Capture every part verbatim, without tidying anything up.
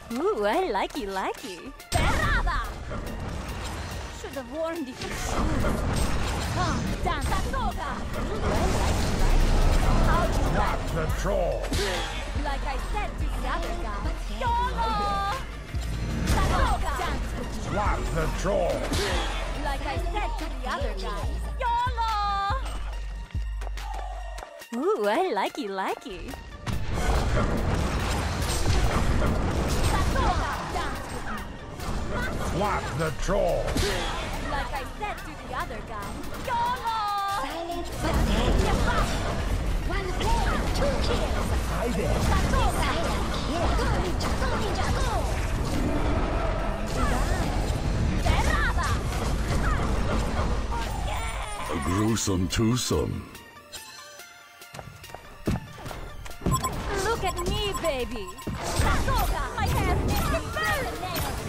Ooh, I like it, like it. Ferrada! Should have worn different shoes. Come, dance, Satoga! Ooh, I like it, like it. How do you Not like the troll! Like I said to the other guy, YOLO! Satoga! Dance with me. Swat the troll! Like I said to the other guy, YOLO! Ooh, I like it, like it. Satoga! Dance with me. Swat the troll! Like I said to the other guy, YOLO! Silent but deadly. One blade, two kills. Hi there! Satoga! Silent kill. Go ninja, go ninja, go. Ferrada! A gruesome twosome. Look at me, baby! Satoga! My hair is burning!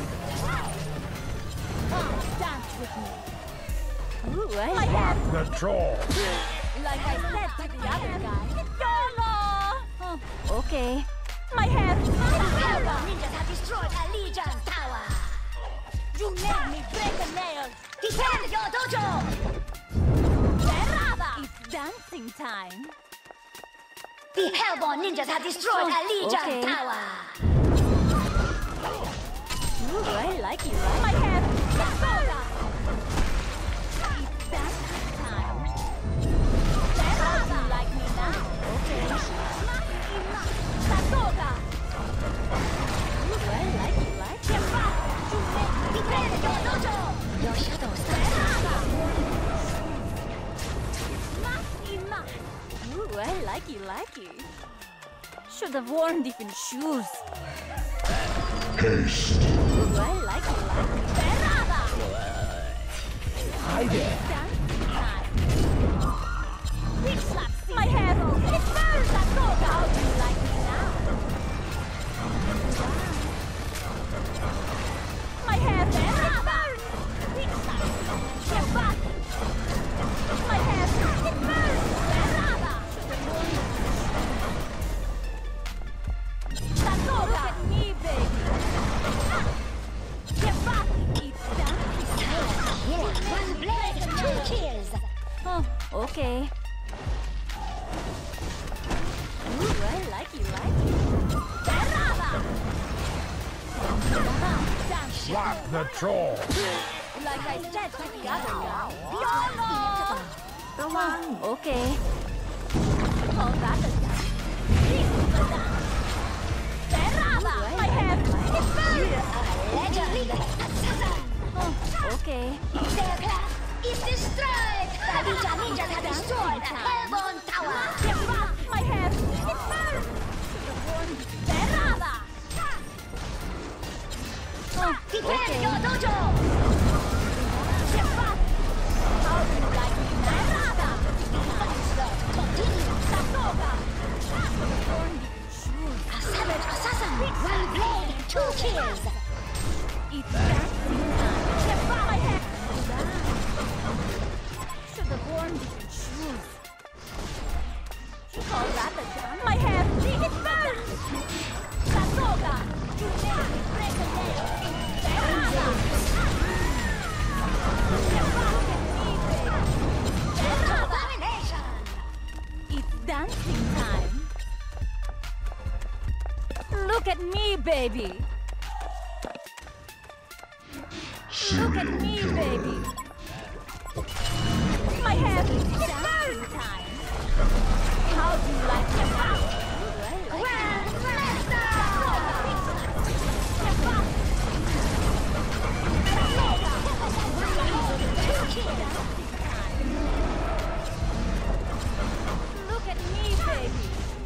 Come, dance with me. Ooh, I like Swat the troll! Like I said to the other guy, YOLO! Oh, okay. My hair is Hellbound ninjas have destroyed a Legion tower. You made me break a nail! Defend your dojo. Ferrada! It's dancing time! The Hellbound ninjas have destroyed a Legion okay. tower. Ooh, I like it. My hair is Satoga! It's dancing time! Ferrada! You like me now? Okay. Satoga! Ooh, I like it, like it. You made me Defend your dojo. Your shadow stands. Enough! Ooh, I like it, like it. Should have worn different shoes. Haste. Ooh, I like it, like it. Ferrada! Hi there! Dancing time. Big slap. My hair it burns. Satoga! How do you like me now? My hair it burns. Big slap. Get back. My hair it burns. Ferrada! Satoga! Look at me, baby. Get back. It's dancing. Silent kill. One blade, two kills. Oh, okay. Ooh, I like it, like it. Ferrada! Dance. Swat the troll! Like I said to the other guy. YOLO! Okay. Oh, that's a dance. This is a dance. Ferrada! My hair is burning. Legend. Assassin. Oh, okay. Their class is destroyed. The Legion ninjas have destroyed the Hellbound tower. Get back! My hair is burning. Ferrada! Oh, Defend okay. your dojo. Get back! How do you like me, Ferrada? Onslaught continues. Satoga! Worn different shoes. A savage assassin. One blade, two kills. It's dancing time. Get back! My hair. Should have worn different shoes. You call that a dance? My hair it burns. Satoga! You made me break a nail. Ferrada! Get back at me, baby. Ferrada! Domination. It's dancing time. Look at me, baby. Look at me, baby. My hair is dancing time. How do you like it? Grand Master. Look at me, baby.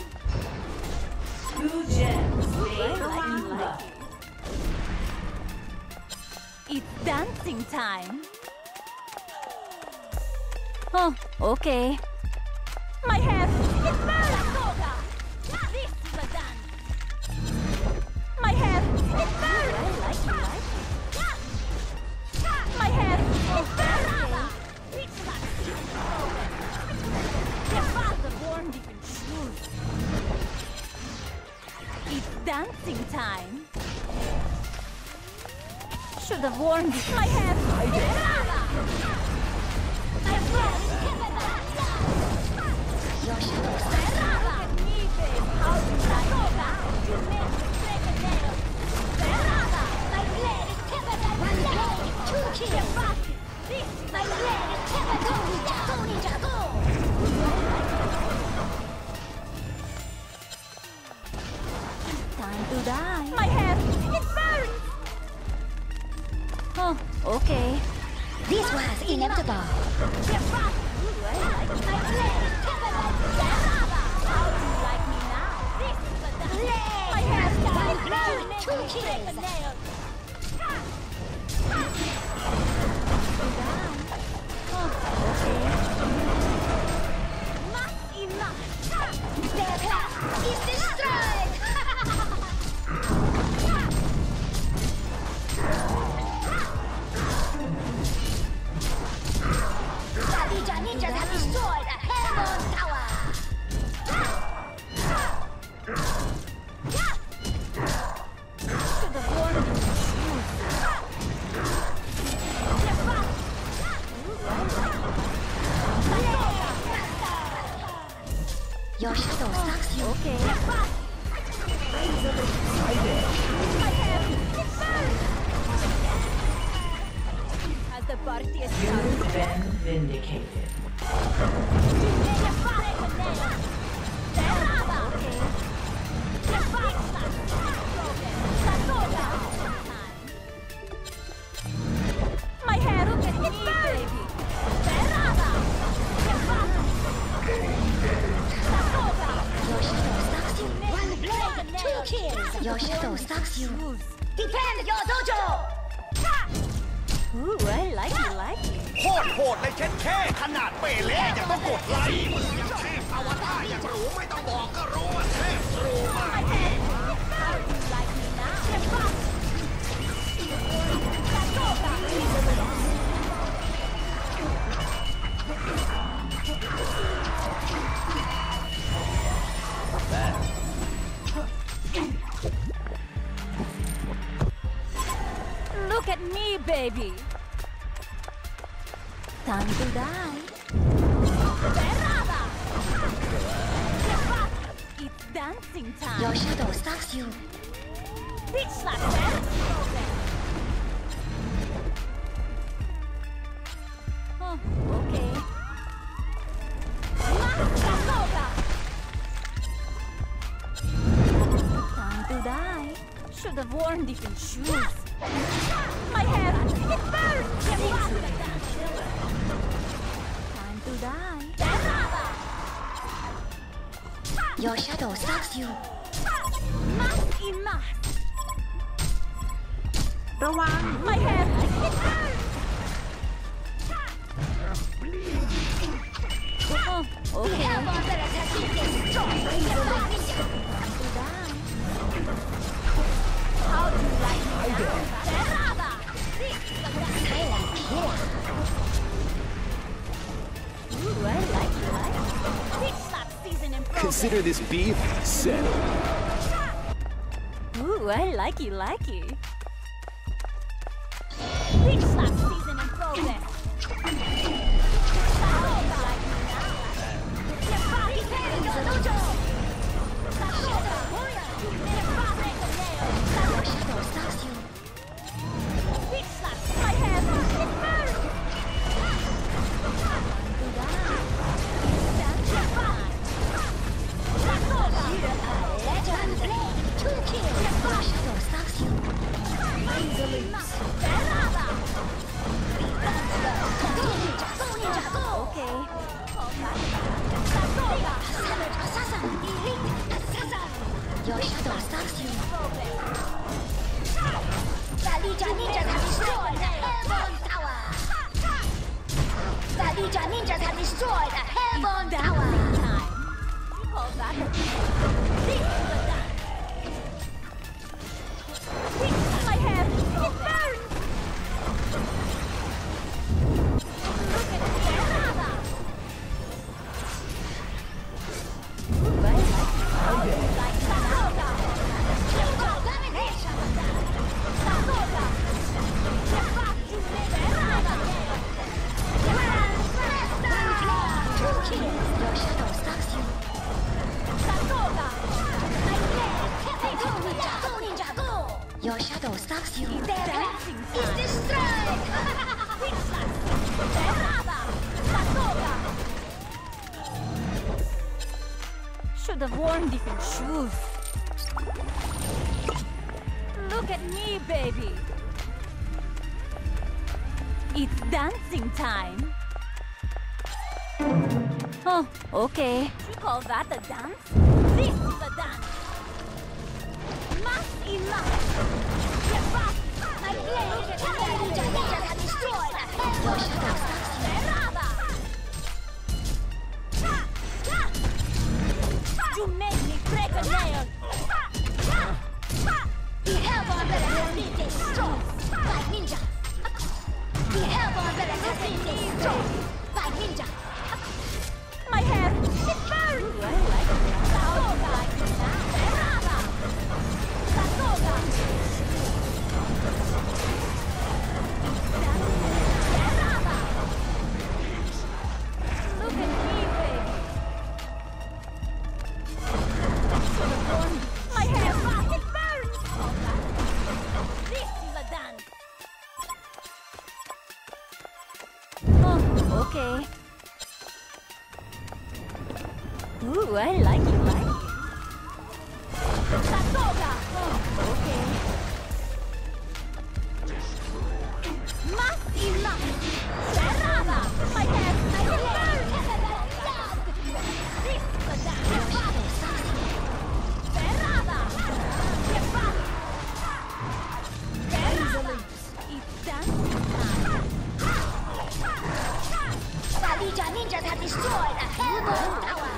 Two gems. I like it. It's dancing time. Oh, okay. My hair it burns. Satoga! This is a dance. My hair it burns. I like it, like it. My hair it burns. Get back the worn different shoes. It's dancing time. Should have warned you. My hand. Your shadow stalks you. How do you like it now? You made me break a nail. My blade is pivotal. One blade, two kills. My blade is pivotal. Go ninja, go! Time to die. My hair. It burns. Oh, okay. This was inevitable. My blade is pivotal. How do you like me now? This is the Blade. My hair. My blade, You made two me break a kills. nail. Their path is destroyed. Sadija ninjas have destroyed a Hellborn tower. Should have warned you. Your shadow stalks you. Okay. As the party is You've been vindicated. My hair, look at me, baby. Your shadow stalks you. One blade, two kills. Your shadow stalks you. Defend your dojo. Ooh, I like it, like it. โคตรโหดเลยเช็ดแค่ขนาดเปเล่ยังต้องกดไลค์มึงยังเทพอวตารอย่างรู้ไม่ต้องบอกก็รู้ว่าเทพรู้มาก How do you like me now? Look at me, baby. Time to die. It's dancing time. Your shadow stalks you. Bitch slap dance program. Oh, okay. Masanoga. Time to die. Should have worn different shoes. My hair, it burns. Time to die. Your shadow stalks you. Mas in mas. ระวัง My hair, it burns. Oh, okay. Hellborn barracks has been destroyed. Time to die. How do you like me now? Terrada! Silent kill. Ooh, I like you, like it. Big slap season in progress. Consider this beef settled. Ooh, I like you, like you. Big slap season in progress. How do you like me now? Defend your dojo. Shadow warrior. Break a nail. Your shadow stalks you. Big slap. My hair. It burns. To die. Stand your fine. Sakoga. Legend blade, two kills. Your shadow stalks you. Terrada. kills. Your shadow stalks you. Sakoga. My blade is go ninja, go ninja, go. Your shadow stalks you. There is destroyed. Terrada. Sakoga. Should have worn different shoes. Look at me, baby. It's dancing time. Oh, okay. You call that a dance? This is a dance. Mass enough. Get back. My blade is ninja, ninja has destroyed. Your shadow stalks you. Terrada. You made me break a nail. The Hellborn Rebel has been destroyed by ninja. The Hellborn Rebel has been destroyed by ninja. My hair, it burns. I like it. Sakoga. Terrada. Sakoga. Terrada. Look at me, baby. Should have worn my hair. It burns. This is a dance. Oh, okay. Ooh, I like it, like it. Sakoga! Oh, okay. Mass enough! Terrada! My head! My hair! This is a dance! Terrada! Get back! Terrada! It's dancing time! Valija ninjas have destroyed a Hellborn tower.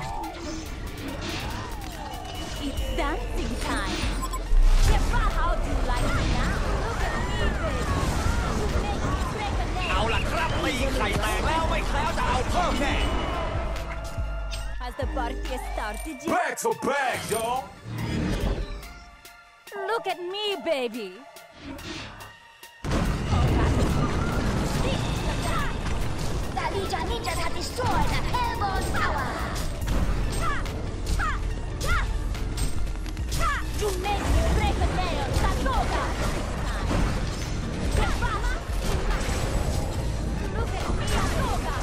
It's dancing time! Get back! How do you like me now? Look at me, baby! You make me break a nail! เอาล่ะครับตีไข่แตกแล้วไม่แคล้วจะเอาเพิ่มแน่ Has the party started yet? Back to back, dog. Look at me, baby! Valija ninjas have destroyed a Hellborn tower. You make me break a nail! Sakoga! Get back! Look at me, Sakoga!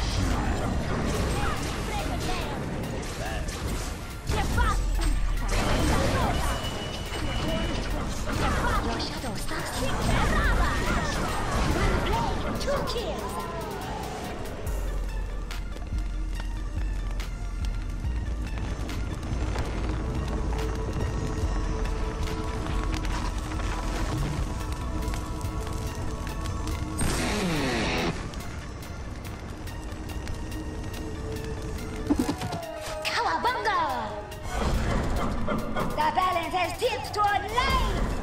Break a nail! Get back! Sakoga! Get back! Your shadow stalks you. Terrada! One blade, two kills. Cowabunga! The balance has tipped toward life!